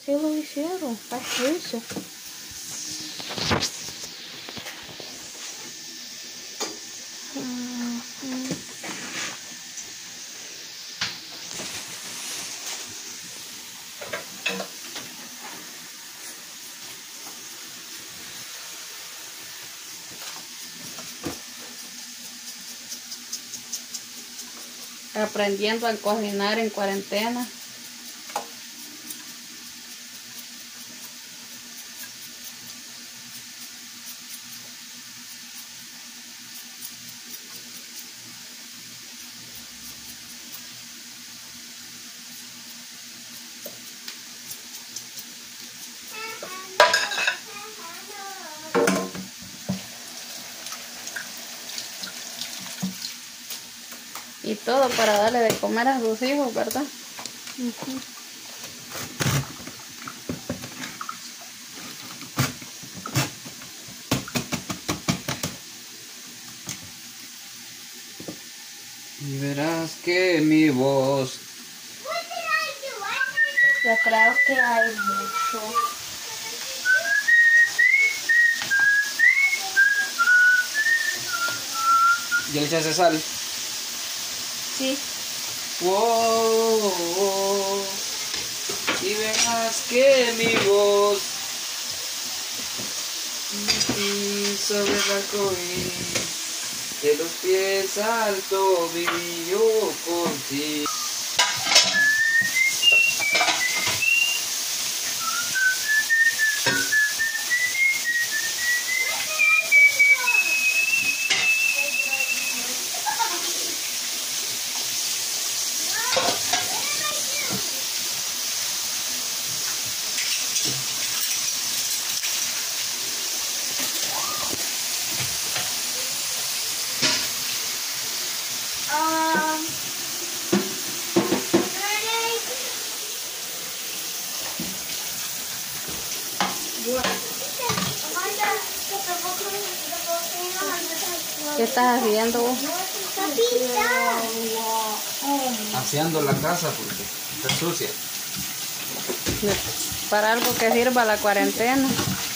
¿Qué lo hicieron? ¿Qué es eso? Aprendiendo a cocinar en cuarentena. Y todo para darle de comer a sus hijos, ¿verdad? Y verás que mi voz... Yo creo que hay mucho. ¿Ya le echaste sal? Sí. Wow, y verás que mi voz sobre el arcoíris, de los pies al tobillo contigo. ¿Qué estás haciendo vos? Aseando la casa porque está sucia. Para algo que sirva la cuarentena.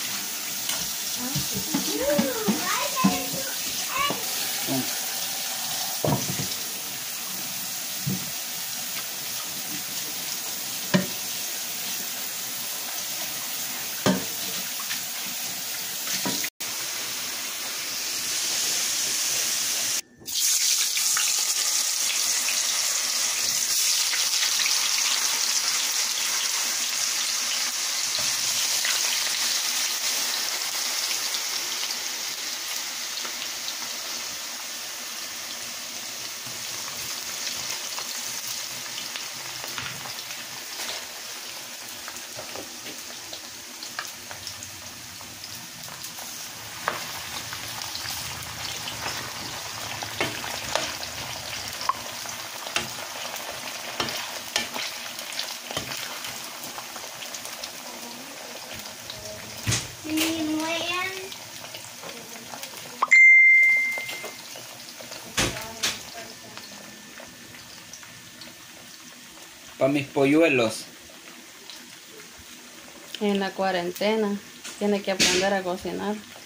Para mis polluelos. En la cuarentena tiene que aprender a cocinar.